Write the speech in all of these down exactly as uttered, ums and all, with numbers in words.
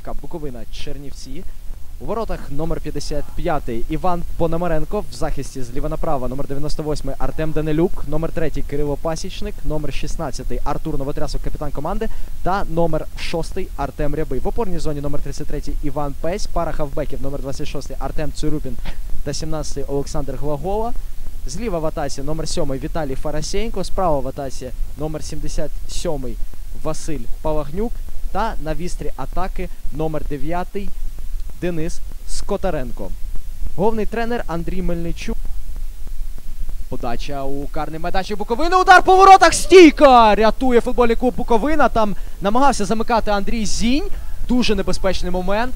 ФК Буковина Чернівці. У воротах номер п'ятдесят п'ятий Іван Пономаренко, в захисті зліва направо номер дев'яносто восьмий Артем Данилюк, номер третій Кирило Пасічник, номер шістнадцятий Артур Новотрясов, капітан команди, та номер шостий Артем Рябий. В опорній зоні номер тридцять третій Іван Песь, пара хавбеків номер двадцять шостий Артем Цурюпін та сімнадцятий Олександр Глагола. Зліва в атаці номер сьомий Віталій Фарасєнко, справа в атаці номер сімдесят сьомий Василь Палагнюк та на вістрі атаки номер дев'ятий Денис Скотаренко. Головний тренер Андрій Мельничук. Подача у карний майданчик Буковини. Удар по воротах. Стійка! Рятує футбольний клуб Буковина. Там намагався замикати Андрій Зінь. Дуже небезпечний момент.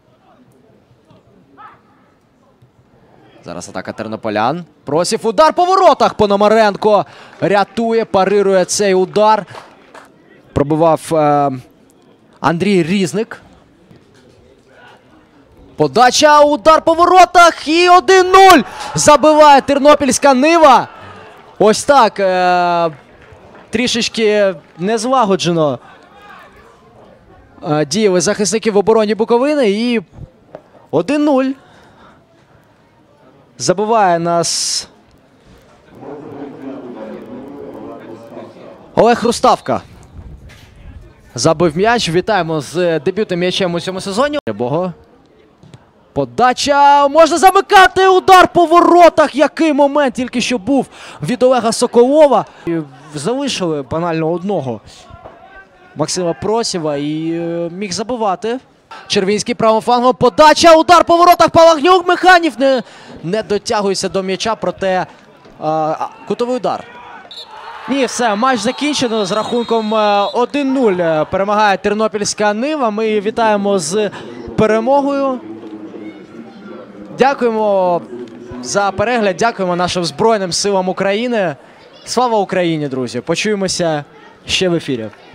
Зараз атака тернополян. Просів удар по воротах. Пономаренко рятує, парирує цей удар. Пробивав е Андрій Різник. Подача, удар по воротах і один нуль! Забиває тернопільська Нива. Ось так. Е трішечки незлагоджено е діяли захисники в обороні Буковини. І один нуль. Забиває нас Олег Руставка. Забив м'яч. Вітаємо з дебютним м'ячем у цьому сезоні. Бого. Подача. Можна замикати. Удар по воротах. Який момент тільки що був від Олега Соколова. І залишили банально одного Максима Просєва і е, міг забивати. Червінський правим флангом. Подача. Удар по воротах. Палагнюк. Механів не, не дотягується до м'яча, проте е, кутовий удар. Ні, все, матч закінчено з рахунком один нуль. Перемагає тернопільська Нива. Ми вітаємо з перемогою. Дякуємо за перегляд, дякуємо нашим Збройним силам України. Слава Україні, друзі! Почуємося ще в ефірі.